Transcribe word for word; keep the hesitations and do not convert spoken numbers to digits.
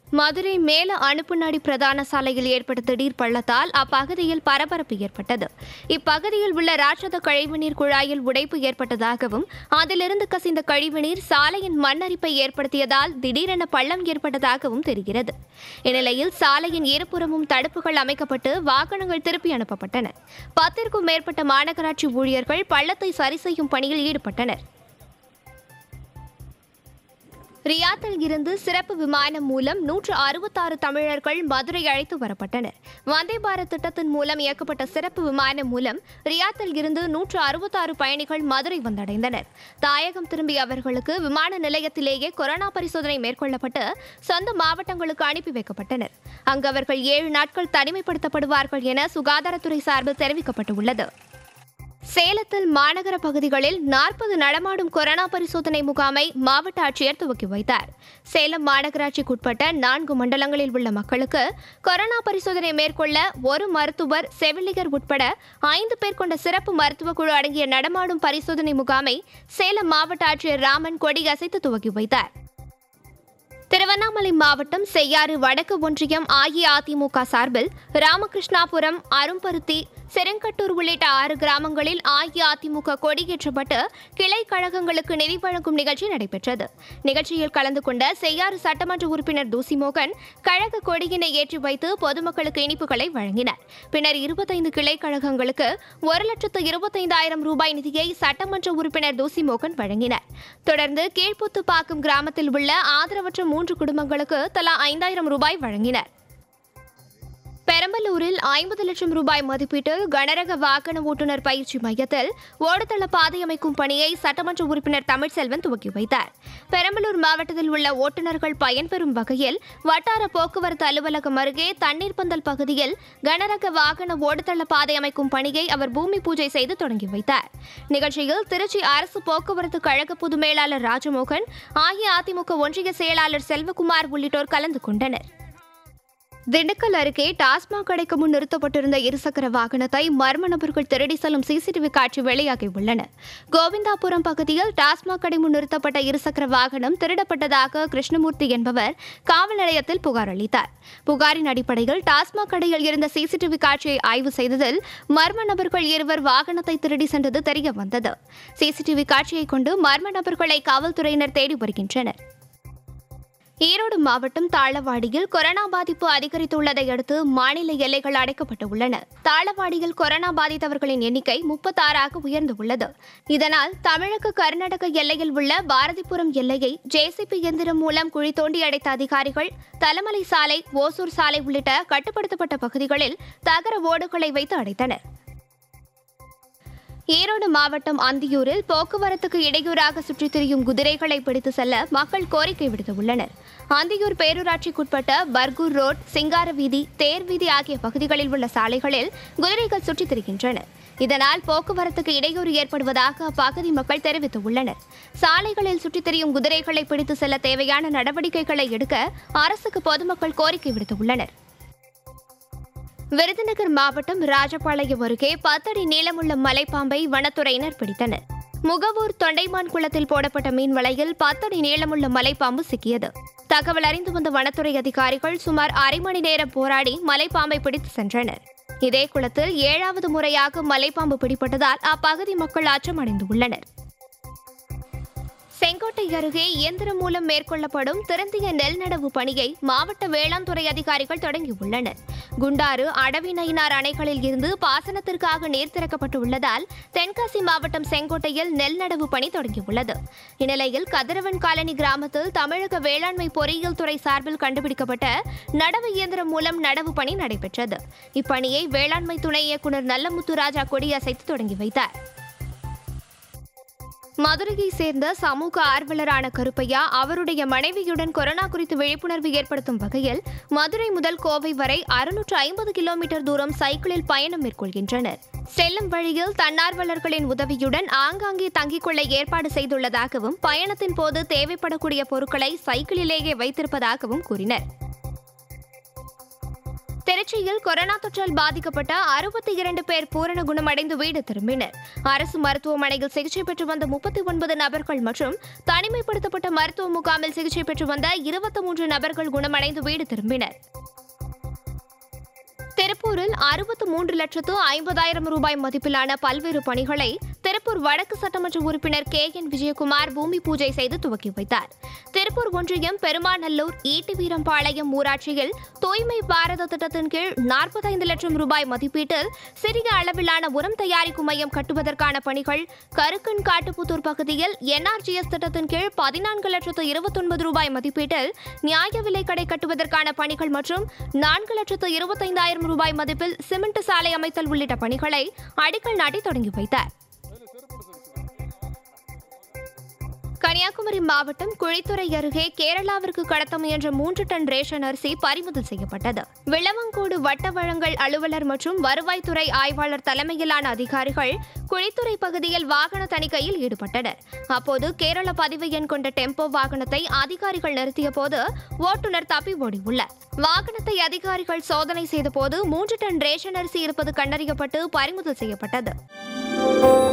மதுரை மேல அனுப்புநாடி பிரதான சாலையில் ஏற்பட்ட திடீர் பள்ளத்தால் அப்பகுதியில் பரபரப்பு ஏற்பட்டது. இப்பகுதியில் உள்ள ராட்சத கழிவுநீர் குழாயில் உடைப்பு ஏற்பட்டதாகவும் அதிலிருந்து கசிந்த கழிவுநீர் சாலையின் மண்ணரிப்பை ஏற்படுத்தியதால் திடீரென பள்ளம் ஏற்பட்டதாகவும் தெரிகிறது. இந்நிலையில் சாலையின் இருபுறமும் தடுப்புகள் அமைக்கப்பட்டு வாகனங்கள் திருப்பி அனுப்பப்பட்டன. பத்திற்கும் மேற்பட்ட மாநகராட்சி ஊழியர்கள் பள்ளத்தை சரி செய்யும் பணியில் ஈடுபட்டனர். ரியாத்தில் இருந்து சிறப்பு விமானம் மூலம் நூற்று அறுபத்தாறு தமிழர்கள் மதுரை அழைத்து வரப்பட்டனர். வந்தே பாரத் திட்டத்தின் மூலம் இயக்கப்பட்ட சிறப்பு விமானம் மூலம் ரியாத்தில் இருந்து நூற்று அறுபத்தாறு பயணிகள் மதுரை வந்தடைந்தனர். தாயகம் திரும்பிய அவர்களுக்கு விமான நிலையத்திலேயே கொரோனா பரிசோதனை மேற்கொள்ளப்பட்டு சொந்த மாவட்டங்களுக்கு அனுப்பி வைக்கப்பட்டனர். அங்கு அவர்கள் ஏழு நாட்கள் தனிமைப்படுத்தப்படுவார்கள் என சுகாதாரத்துறை சார்பில் தெரிவிக்கப்பட்டுள்ளது. சேலத்தில் மாநகர பகுதிகளில் நாற்பது நடமாடும் கொரோனா பரிசோதனை முகாமை மாவட்ட ஆட்சியர் துவக்கி வைத்தார். சேலம் மாநகராட்சிக்குட்பட்ட நான்கு மண்டலங்களில் உள்ள மக்களுக்கு கொரோனா பரிசோதனை மேற்கொள்ள ஒரு மருத்துவர், செவிலியர் உட்பட ஐந்து பேர் கொண்ட சிறப்பு மருத்துவ குழு அடங்கிய நடமாடும் பரிசோதனை முகாமை சேலம் மாவட்ட ஆட்சியர் ராமன் கொடியசைத்து துவக்கி வைத்தார். திருவண்ணாமலை மாவட்டம் செய்யாறு வடக்கு ஒன்றியம் அஇஅதிமுக சார்பில் ராமகிருஷ்ணாபுரம், அரும்பருத்தி, செருங்கட்டூர் உள்ளிட்ட ஆறு கிராமங்களில் அஇஅதிமுக கொடியேற்றப்பட்டு கிளை கழகங்களுக்கு நிதி வழங்கும் நிகழ்ச்சி நடைபெற்றது. நிகழ்ச்சியில் கலந்து கொண்ட செய்யாறு சட்டமன்ற உறுப்பினர் தூசிமோகன் கழக கொடியினை ஏற்றி வைத்து பொதுமக்களுக்கு இனிப்புகளை வழங்கினார். பின்னர் இருபத்தைந்து கிளை கழகங்களுக்கு ஒரு லட்சத்து இருபத்தைந்தாயிரம் ரூபாய் நிதியை சட்டமன்ற உறுப்பினர் தூசிமோகன் வழங்கினார். தொடர்ந்து கீழ்புத்துப்பாக்கம் கிராமத்தில் உள்ள ஆதரவற்ற மூன்று குடும்பங்களுக்கு தலா ஐந்தாயிரம் ரூபாய் வழங்கினார். பெரம்பலூரில் ஐம்பது லட்சம் ரூபாய் மதிப்பீட்டில் கனரக வாகன ஓட்டுநர் பயிற்சி மையத்தில் ஓடுதள பாதை அமைக்கும் பணியை சட்டமன்ற உறுப்பினர் தமிழ்செல்வன் துவக்கி வைத்தார். பெரம்பலூர் மாவட்டத்தில் உள்ள ஓட்டுநர்கள் பயன்பெறும் வகையில் வட்டார போக்குவரத்து அலுவலகம் அருகே தண்ணீர் பந்தல் பகுதியில் கனரக வாகன ஓடுதள பாதை அமைக்கும் பணியை அவர் பூமி பூஜை செய்து தொடங்கி வைத்தார். நிகழ்ச்சியில் திருச்சி அரசு போக்குவரத்து கழக பொது மேலாளர் ராஜமோகன், அஇஅதிமுக ஒன்றிய செயலாளர் செல்வகுமார் உள்ளிட்டோர் கலந்து கொண்டனர். திண்டுக்கல் அருகே டாஸ்மாக் கடைக்கு முன் நிறுத்தப்பட்டிருந்த இருசக்கர வாகனத்தை மர்ம நபர்கள் திருடி செல்லும் சிசிடிவி காட்சி வெளியாகியுள்ளன. கோவிந்தாபுரம் பகுதியில் டாஸ்மாக் கடை முன் நிறுத்தப்பட்ட இருசக்கர வாகனம் திருடப்பட்டதாக கிருஷ்ணமூர்த்தி என்பவர் காவல் நிலையத்தில் புகார் அளித்தார். புகாரின் அடிப்படையில் டாஸ்மாக் கடையில் இருந்த சிசிடிவி காட்சியை ஆய்வு செய்ததில் மர்ம நபர்கள் இருவர் வாகனத்தை திருடி சென்றது தெரிய வந்தது. சிசிடிவி காட்சியை கொண்டு மர்ம நபர்களை காவல்துறையினர் தேடி வருகின்றனர். ஈரோடு மாவட்டம் தாளவாடியில் கொரோனா பாதிப்பு அதிகரித்துள்ளதை அடுத்து மாநில எல்லைகள் அடைக்கப்பட்டுள்ளன. தாளவாடியில் கொரோனா பாதித்தவர்களின் எண்ணிக்கை முப்பத்தாறாக உயர்ந்துள்ளது. இதனால் தமிழக கர்நாடக எல்லையில் உள்ள பாரதிபுரம் எல்லையை ஜேசிபி இயந்திரம் மூலம் குழி தோண்டி அடைத்த அதிகாரிகள் தலமலை சாலை, ஓசூர் சாலை உள்ளிட்ட கட்டுப்படுத்தப்பட்ட பகுதிகளில் தகர ஓடுகளை வைத்து அடைத்தனர். ஈரோடு மாவட்டம் அந்தியூரில் போக்குவரத்துக்கு இடையூறாக சுற்றித் திரியும் குதிரைகளை பிடித்து செல்ல மக்கள் கோரிக்கை விடுத்துள்ளனர். அந்தியூர் பேரூராட்சிக்குட்பட்ட பர்கூர் ரோட், சிங்காரவீதி, தேர்வீதி ஆகிய பகுதிகளில் உள்ள சாலைகளில் குதிரைகள் சுற்றித் திரிகின்றன. இதனால் போக்குவரத்துக்கு இடையூறு ஏற்படுவதாக அப்பகுதி மக்கள் தெரிவித்துள்ளனர். சாலைகளில் சுற்றித் திரியும் குதிரைகளை பிடித்து செல்ல தேவையான நடவடிக்கைகளை எடுக்க அரசுக்கு பொதுமக்கள் கோரிக்கை விடுத்துள்ளனர். விருதுநகர் மாவட்டம் ராஜபாளையம் அருகே பத்தடி நீளமுள்ள மலைப்பாம்பை வனத்துறையினர் பிடித்தனர். முகவூர் தொண்டைமான் குளத்தில் போடப்பட்ட மீன் வலையில் பத்தடி நீளமுள்ள மலைப்பாம்பு சிக்கியது. தகவல் அறிந்து வந்த வனத்துறை அதிகாரிகள் சுமார் அரை மணி நேரம் போராடி மலைப்பாம்பை பிடித்து சென்றனர். இதே குளத்தில் ஏழாவது முறையாக மலைப்பாம்பு பிடிபட்டதால் அப்பகுதி மக்கள் அச்சமடைந்துள்ளனர். செங்கோட்டை அருகே இயந்திரம் மூலம் மேற்கொள்ளப்படும் திருந்திய நெல் நடவு பணியை மாவட்ட வேளாண் துறை அதிகாரிகள் தொடங்கியுள்ளனர். குண்டாறு, அடவிநயினார் அணைகளில் இருந்து பாசனத்திற்காக நீர் திறக்கப்பட்டுள்ளதால் தென்காசி மாவட்டம் செங்கோட்டையில் நெல் நடவு பணி தொடங்கியுள்ளது. இந்நிலையில் கதிரவன் காலனி கிராமத்தில் தமிழக வேளாண்மை பொறியியல் துறை சார்பில் கண்டுபிடிக்கப்பட்ட நடவு இயந்திரம் மூலம் நடவு பணி நடைபெற்றது. இப்பணியை வேளாண்மை துணை இயக்குநர் நல்லமுத்துராஜா கொடியசைத்து தொடங்கி வைத்தார். மதுரையை சேர்ந்த சமூக ஆர்வலரான கருப்பையா அவருடைய மனைவியுடன் கொரோனா குறித்து விழிப்புணர்வு ஏற்படுத்தும் வகையில் மதுரை முதல் கோவை வரை அறுநூற்று ஐம்பது கிலோமீட்டர் தூரம் சைக்கிளில் பயணம் மேற்கொள்கின்றனர். செல்லும் வழியில் தன்னார்வலர்களின் உதவியுடன் ஆங்காங்கே தங்கிக் கொள்ள ஏற்பாடு செய்துள்ளதாகவும் பயணத்தின் போது தேவைப்படக்கூடிய பொருட்களை சைக்கிளிலேயே வைத்திருப்பதாகவும் கூறினர். திருச்சியில் கொரோனா தொற்றால் பாதிக்கப்பட்ட அறுபத்தி இரண்டு பேர் பூரண குணமடைந்து வீடு திரும்பினர். அரசு மருத்துவமனையில் சிகிச்சை பெற்று வந்த முப்பத்தி ஒன்பது நபர்கள் மற்றும் தனிமைப்படுத்தப்பட்ட மருத்துவ முகாமில் சிகிச்சை பெற்று வந்த இருபத்தி மூன்று நபர்கள் குணமடைந்து வீடு திரும்பினர். திருப்பூரில் அறுபத்து மூன்று லட்சத்து ஐம்பதாயிரம் ரூபாய் மதிப்பிலான பல்வேறு பணிகளை திருப்பூர் வடக்கு சட்டமன்ற உறுப்பினர் கே என் விஜயகுமார் பூமி பூஜை செய்து துவக்கி வைத்தார். திருப்பூர் ஒன்றியம் பெருமாநல்லூர் ஈட்டி வீரம்பாளையம் ஊராட்சியில் தூய்மை பாரத திட்டத்தின் கீழ் நாற்பத்தைந்து லட்சம் ரூபாய் மதிப்பீட்டில் சிறிய அளவிலான உரம் தயாரிக்கும் மையம் கட்டுவதற்கான பணிகள், கருக்கன் காட்டுப்புத்தூர் பகுதியில் என்ஆர்ஜிஎஸ் திட்டத்தின் கீழ் பதினான்கு லட்சத்து இருபத்தொன்பது ரூபாய் மதிப்பீட்டில் நியாய விலைக் கடை கட்டுவதற்கான பணிகள் மற்றும் நான்கு லட்சத்து இருபத்தைந்தாயிரம் ரூபாய் மதிப்பில் சிமெண்ட் சாலை அமைத்தல் உள்ளிட்ட பணிகளை அடிக்கல் நாட்டி தொடங்கி வைத்தார். கன்னியாகுமரி மாவட்டம் குழித்துறை அருகே கேரளாவிற்கு கடத்த முயன்ற மூன்று டன் ரேஷன் அரிசி பறிமுதல் செய்யப்பட்டது. விளவங்கோடு வட்ட வழங்கல் அலுவலர் மற்றும் வருவாய்த்துறை ஆய்வாளர் தலைமையிலான அதிகாரிகள் குழித்துறை பகுதியில் வாகன தணிக்கையில் ஈடுபட்டனர். அப்போது கேரள பதிவு எண் கொண்ட டெம்போ வாகனத்தை அதிகாரிகள் நிறுத்திய போது ஓட்டுநர் தப்பி ஓடியுள்ளார். வாகனத்தை அதிகாரிகள் சோதனை செய்தபோது மூன்று டன் ரேஷன் அரிசி இருப்பது கண்டறியப்பட்டு பறிமுதல் செய்யப்பட்டது.